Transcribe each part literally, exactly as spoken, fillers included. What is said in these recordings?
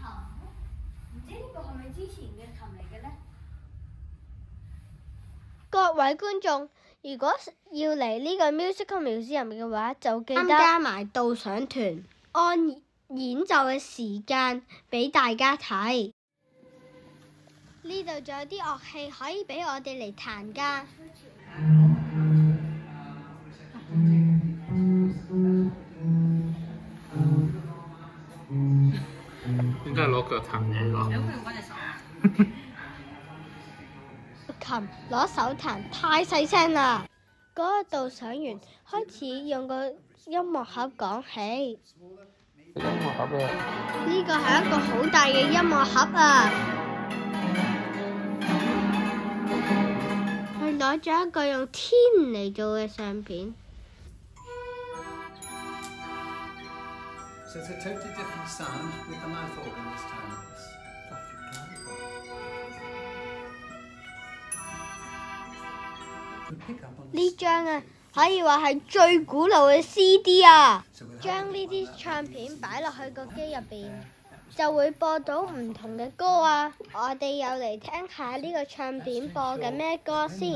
唔知呢個係咪之前嘅琴嚟嘅呢？ 各位觀眾，如果要嚟呢個 Musical Museum 嘅話，就記得參加埋導賞團， 按演奏嘅時間俾大家睇。呢度仲有啲樂器可以俾我哋嚟彈㗎。 應該係攞腳彈嘢咯。 琴攞手彈太細聲啦！嗰、那個導賞員開始用個音樂盒講起。 音樂盒啊！ 呢個係一個好大嘅音樂盒啊！佢攞咗一個用天嚟做嘅相片。 So it's a totally different sound with the mouth organ this time. It's like 呢張啊，可以話係最古老嘅 C D 啊！將呢啲唱片擺落去個機入邊，就會播到唔同嘅歌啊！我哋又嚟聽下呢個唱片播緊咩歌先。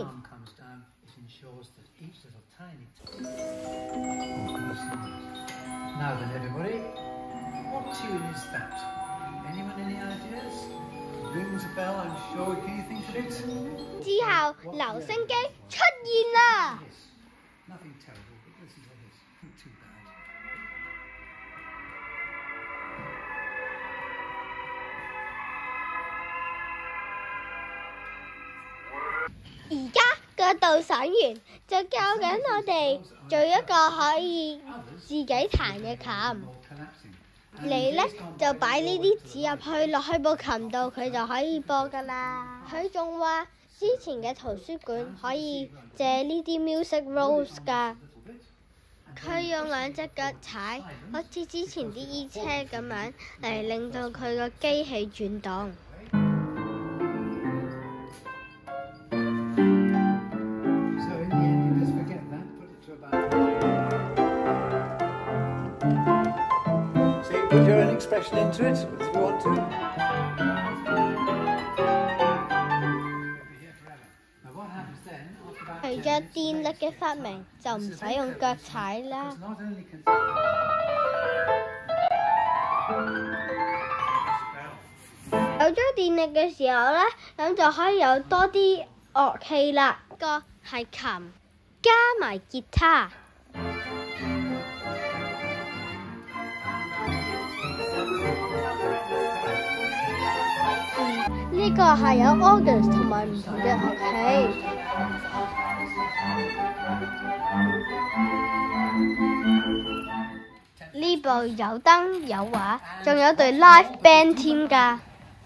Now then, everybody, what tune is that? Anyone any ideas? Rings a bell, I'm sure. Can you think of it? 之後，留聲機出現啦！ Nothing terrible, but listen to this. Not too bad. 而家個導賞員就教緊我哋做一個可以自己彈嘅琴。你呢，就擺呢啲紙入去落去部琴度，佢就可以播㗎啦。佢仲話之前嘅圖書館可以借呢啲 music rolls 㗎。佢用兩隻腳踩，好似之前啲衣車咁樣嚟令到佢個機器轉動。 Put your own expression into it if you want to. 隨着電力嘅發明，就唔使用腳踩啦。有咗電力嘅時候呢，咁就可以有多啲樂器啦。個係琴，加埋吉他。呢個係有 organs 同埋唔同嘅樂器。呢部有燈有畫，仲有隊 live band 添㗎。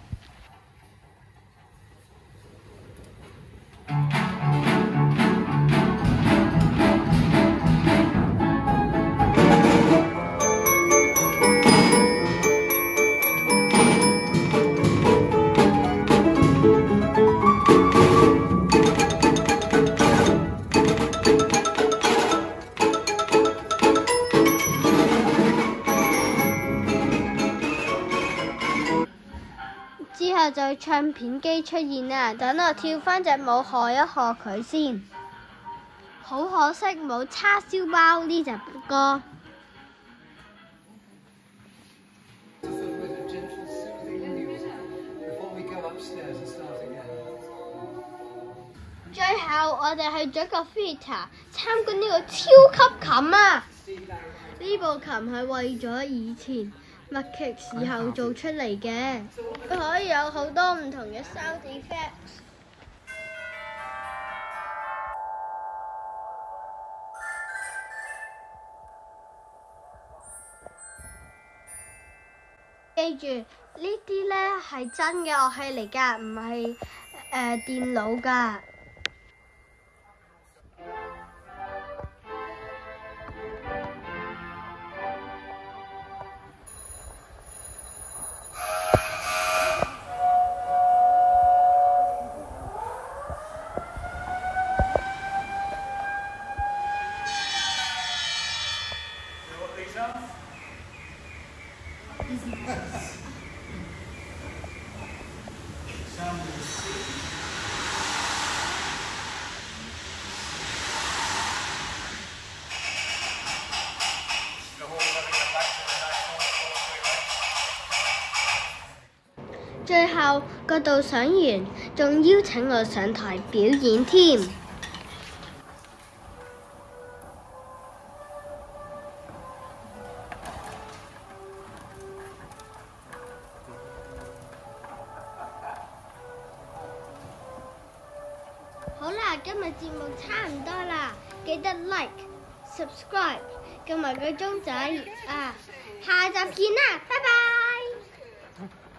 之後就唱片機出現啦，等我跳返隻舞賀一賀佢先。好可惜冇叉燒包呢隻歌。最後我哋去咗個 theatre 參觀呢個超級琴啊！呢部琴係為咗以前默劇時候做出嚟嘅，佢可以有好多唔同嘅 sound effects。記住呢啲呢係真嘅樂器嚟㗎，唔係誒電腦㗎。 最後個導賞員仲邀請我上台表演添。好啦，今日節目差唔多啦，記得 like、subscribe 撳埋個鐘仔啊！下集見啦，拜拜。